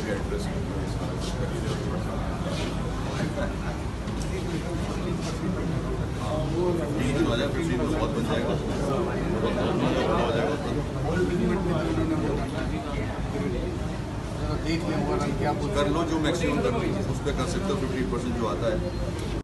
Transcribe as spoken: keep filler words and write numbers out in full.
کا address fifteen ہو جائے fifteen بہت بن جائے گا ہو جائے گا کر لو جو میکسیمم کر لو اس پہ کر سکتے ہو ففٹین پرسینٹ جو آتا ہے